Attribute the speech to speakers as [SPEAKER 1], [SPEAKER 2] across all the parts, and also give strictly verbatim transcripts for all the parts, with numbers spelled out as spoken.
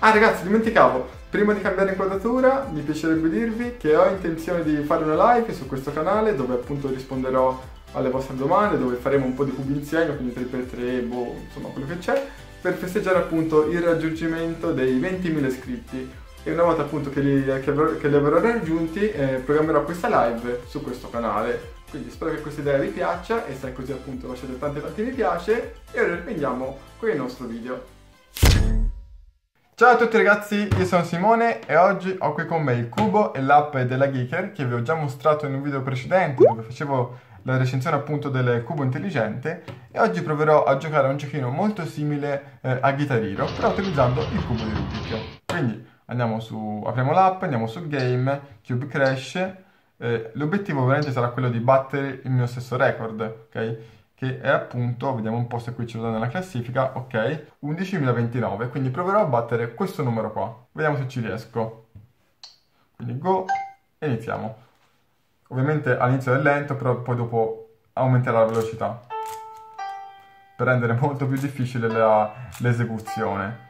[SPEAKER 1] Ah ragazzi, dimenticavo, prima di cambiare inquadratura mi piacerebbe dirvi che ho intenzione di fare una live su questo canale dove appunto risponderò alle vostre domande, dove faremo un po' di cubi insieme, quindi tre per tre, boh, insomma quello che c'è, per festeggiare appunto il raggiungimento dei ventimila iscritti. E una volta appunto che li, che avrò, che li avrò raggiunti, eh, programmerò questa live su questo canale. Quindi spero che questa idea vi piaccia, e se è così appunto lasciate tanti tanti mi piace, e ora riprendiamo con il nostro video. Ciao a tutti ragazzi, io sono Simone e oggi ho qui con me il cubo e l'app della Geeker che vi ho già mostrato in un video precedente dove facevo la recensione appunto del cubo intelligente, e oggi proverò a giocare a un giochino molto simile eh, a Guitar Hero, però utilizzando il cubo di Rubik. Quindi andiamo su, apriamo l'app, andiamo su Game, Cube Crash, eh, l'obiettivo ovviamente sarà quello di battere il mio stesso record, ok? Che è appunto, vediamo un po' se qui ce lo dà nella classifica, ok, undicimilaventinove, quindi proverò a battere questo numero qua, vediamo se ci riesco. Quindi go, e iniziamo. Ovviamente all'inizio è lento, però poi dopo aumenterà la velocità, per rendere molto più difficile l'esecuzione.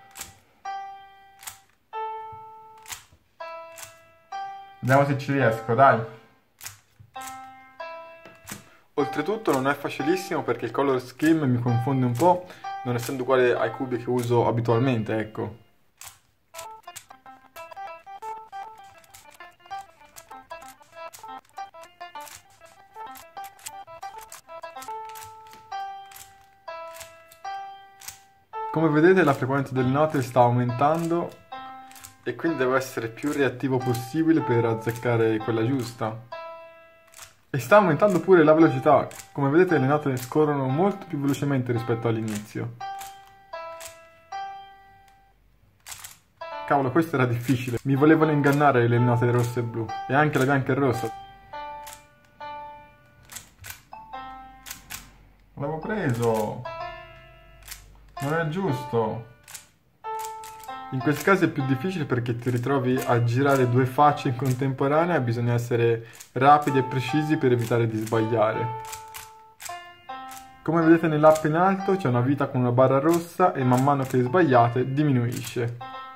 [SPEAKER 1] Vediamo se ci riesco, dai. Oltretutto non è facilissimo perché il color scheme mi confonde un po', non essendo uguale ai cubi che uso abitualmente, ecco. Come vedete la frequenza delle note sta aumentando e quindi devo essere più reattivo possibile per azzeccare quella giusta. E sta aumentando pure la velocità, come vedete le note scorrono molto più velocemente rispetto all'inizio. Cavolo, questo era difficile, mi volevano ingannare le note rosse e blu, e anche la bianca e rossa. L'avevo preso! Non è giusto! In questi casi è più difficile perché ti ritrovi a girare due facce in contemporanea e bisogna essere rapidi e precisi per evitare di sbagliare. Come vedete nell'app in alto c'è una vita con una barra rossa e man mano che sbagliate diminuisce.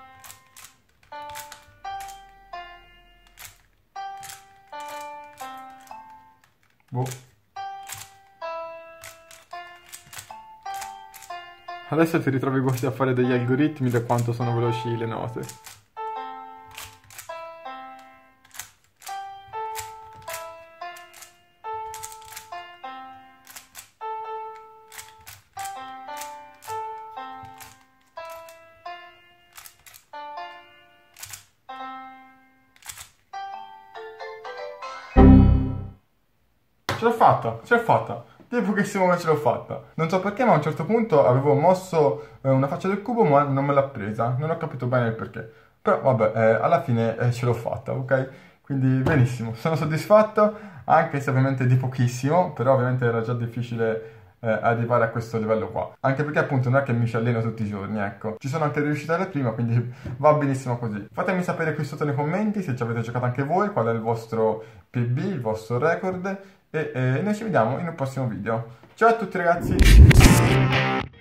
[SPEAKER 1] Boh. Adesso ti ritrovi quasi a fare degli algoritmi da quanto sono veloci le note. Ce l'ho fatta, ce l'ho fatta! Di pochissimo che ce l'ho fatta. Non so perché, ma a un certo punto avevo mosso eh, una faccia del cubo ma non me l'ha presa. Non ho capito bene il perché. Però vabbè, eh, alla fine eh, ce l'ho fatta, ok? Quindi benissimo, sono soddisfatto, anche se ovviamente di pochissimo, però ovviamente era già difficile eh, arrivare a questo livello qua. Anche perché appunto non è che mi ci alleno tutti i giorni, ecco. Ci sono anche riuscito alla prima, quindi va benissimo così. Fatemi sapere qui sotto nei commenti se ci avete giocato anche voi, qual è il vostro P B, il vostro record. E eh, noi ci vediamo in un prossimo video. Ciao a tutti ragazzi!